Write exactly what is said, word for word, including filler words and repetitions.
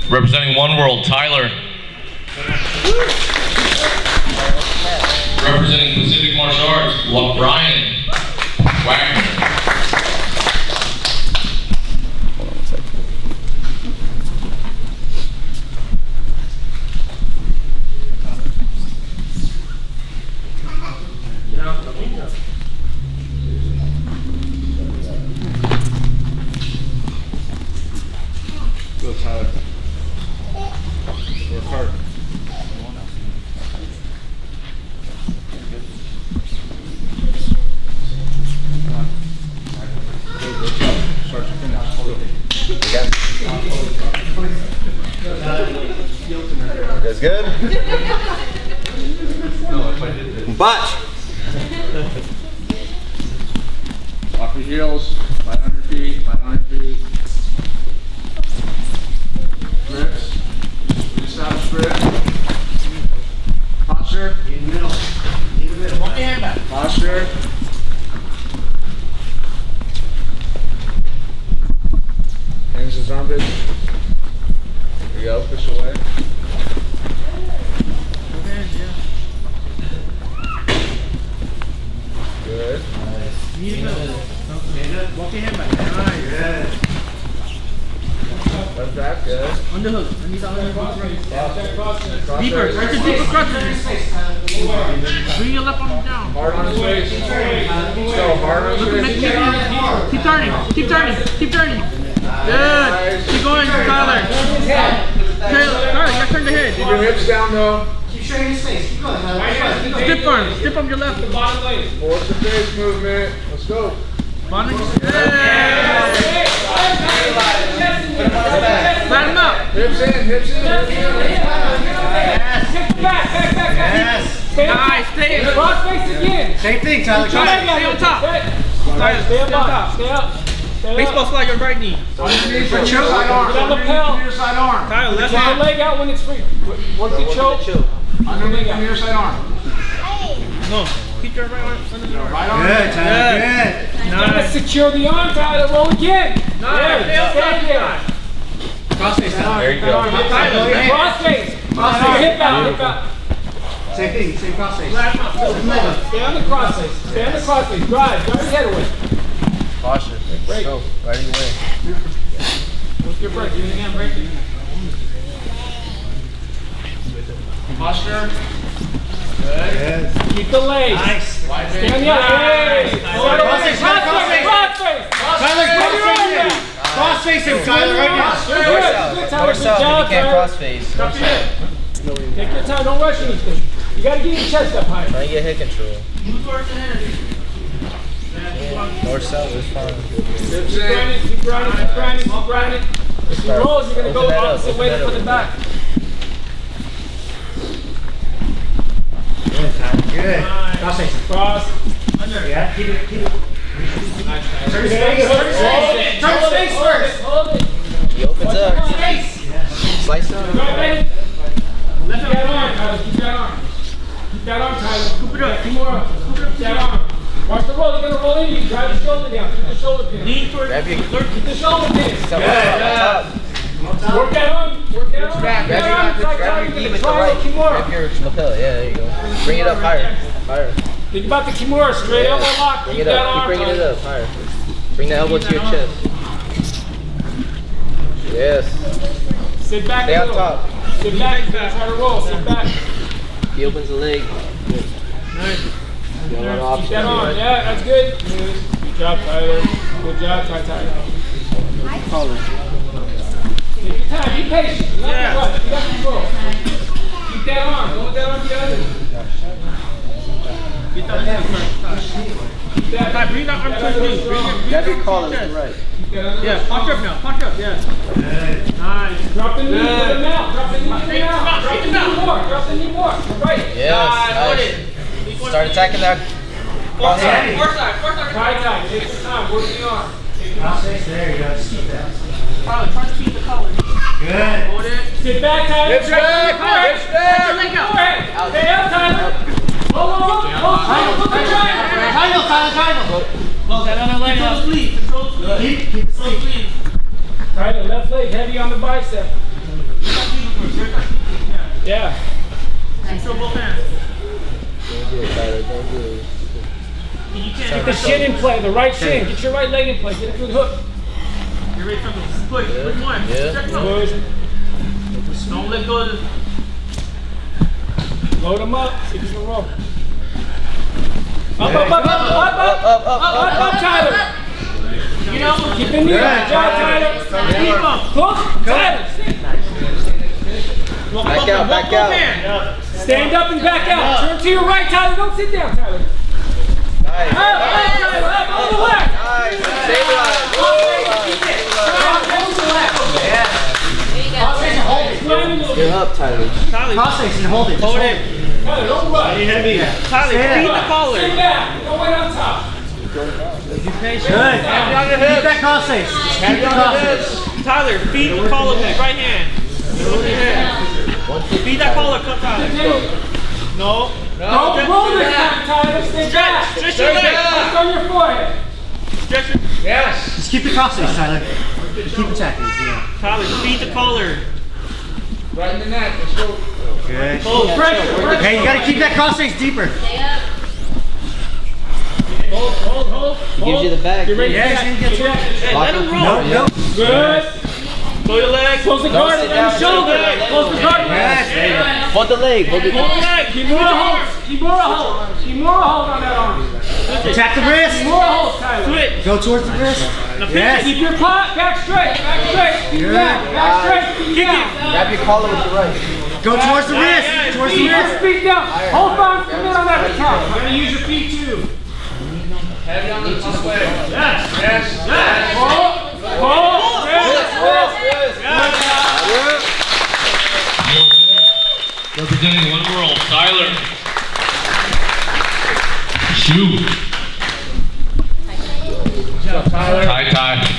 Representing One World, Tyler. Representing Pacific Martial Arts, Brian Wagner. Hold on one second. Go, Tyler. Work hard. Start to finish. That's good? No, if I did this. Botch! Off your heels, five hundred feet, five hundred feet. Grips. Reestablish grip. Posture. In the middle. In the middle. Walk your hand back. Posture. Hands as armpits. There you go, push away. Good. Walk your hand back. Nice. Good. Left back, good. Underhook. Let me down there. Deeper. Right to deeper crutches. Bring your left arm down. Hard on his face. So hard on his face. Keep turning. Keep turning. Keep turning. Good. Keep going, Tyler. Tyler, Tyler, you gotta turn the head. Keep your hips down though. Keep straight his face. Keep going. Stiff arm. Stiff arm your left. Force the face movement. Let's go. Bottom. Yeah. Flat him out. Hips in, hips in. Back, back, back, back. Nice. Stay in. Cross face again. Same thing, Tyler. Stay on top. Tyler, stay on top. Stay up. Baseball slide your right knee. Underneath your side arm. Underneath your side arm. Tyler, left Take hand. your leg out when it's free. Work the choke. Underneath your side arm. No. Keep your right arm under the arm. Right arm. Good, Tyler. Good. Nice. Secure the arm, Tyler. Roll again. Nice. Stay there. Crossface. There you go. Cross face. Hip out, hip out. Same thing. Same crossface. Stay on the cross face. Stay on the cross face. Drive. Drive your head away. Posture. Break. Go. Right away. What's your break? Do it again. Break it. Posture. Good. Keep the legs. Nice. Stay on the other. Cross face. Cross face. Cross face him, Tyler, right now. Good, North south, if you can't cross face. Drop your head. Take your time. Don't rush anything. You got to get your chest up high. Try and get head control. North south is fine. Keep grinding, keep grinding, keep grinding, keep grinding. If he rolls, you're going to go the opposite way to put it back. Good, Tyler. Good. Cross face. Cross. Under. Yeah, keep it, keep it. Nice. Turn his face. Turn his face first. Hold it. He opens up. Slice down. Go ahead. Keep that arm, Tyler. Keep that arm. Keep that arm, Tyler. Scoop it up. Keep more up. Scoop it up. Keep that arm. Watch the roll. You're going to roll into you. Drive the shoulder down. Keep the shoulder pin. Lean towards. Grab your. Keep the shoulder pin. Step up, up, up. Work that arm. Work that arm. Grab your, grab your knee with the right. Grab your lapel. Yeah, there you go. Bring it up higher. Higher. Think about the Kimura. Straight elbow lock. Bring Keep it that up. Keep arm. bringing it up higher. Bring the elbow to your chest. Yes. Sit back. Stay on top. Sit back. Try to roll. Sit back. He opens the leg. Good. Nice. You have a lot of options. Keep that on. Yeah, that's good. Good job, Tyler. Good job, Ty Ty. Take your time. Be patient. You Yeah. got to rush. You got control. Keep that arm. Go with that arm together. Get that hand first. Keep that. Ty, bring that arm towards me. Bring it. Grab your collar to the right. Keep that under. Yeah, punch up now. Punch up. Yeah. Good. Nice. Drop the knee. Put Good. him out. Drop the knee. Put Straight him him out. out, Drop straight the him knee out. more. Drop the knee more. Right. Yes. Nice. Start attacking that. Four side. Four side. Four side. Ty Ty. Take your time. Work the arm. There you go. Just keep that. Tyler, try to keep the collar. Good. Hold it. Sit back, Tyler. Hips back. Hips back. Put your leg out. Forehead. Stay up, Tyler. Hold on. Hold on. Hold the triangle. Triangle, Tyler, triangle. Close that other leg up. Control the sleeve. Control the sleeve. Keep, keep the sleeve. Tyler, left leg heavy on the bicep. Yeah. Show both hands. Don't do it, Tyler. Don't do it. You can't Get the shin in play, the right shin. Get your right leg in play. Get a good hook. Get ready for the push. Push one. Yeah. Check out. Push. Don't let go of the. Load him up. See if you can roll. Up, up, up, up, up, up, Up, up, up, up, up, Tyler. You know, Keep the knee. Good job, Tyler. keep up. Hook. Tyler. Walk, Back walk, out, walk, back walk out. hand. Stand up and back out. Turn to your right, Tyler. Don't sit down, Tyler. Nice. Up, up, Tyler. Up, on the left. Nice. Stabilize. Get up, Tyler. Tyler, Cross-face and hold it. Just hold hold it. it. Tyler, don't rush. Heavy. Tyler, Stand feed up. the collar. Sit back. Go right on top. Good. Keep that cross-face. Keep the cross-face. Tyler, feed the collar with your right hand. With your hand. Feed that collar, come Tyler. No. Don't roll this time, Tyler. Stay Stretch, back. stretch your leg. Let's on your forehead. Stretch your. Yes. Just keep the cross-face, Tyler. Keep attacking. Yeah. Tyler, feed the collar. Right in the neck. Let's go. Good. Hold, pressure, pressure. Hey, you gotta keep that cross-face deeper. Hold, hold, hold. He gives you the back. Get ready. Yeah, to he's attack. gonna get you. Hey, let him roll. No, no. Good. Pull your leg. Close the Don't guard sit and down. shoulder. Let Close the go. guard. Yes. Hold the leg. Hold the Hold the leg. Keep more hold. Keep more hold. Keep more hold on that arm. Attack the wrist. Keep more hold, Tyler. Switch. Go towards the wrist. Now pinch Yes. it. Keep your pot back straight. Back straight. Keep Good. back. Back straight. Keep Kick down. it. Grab your collar with your right. Go towards the Yeah, wrist. yeah, Towards the Keep your wrist. feet down. Hold on. Come in on that attack. You're gonna use your feet too. Yes. Yes. Yes. Hold. Hold. Yes. Yeah. Representing one world, Tyler. Shoot. Tyler. Tie, tie.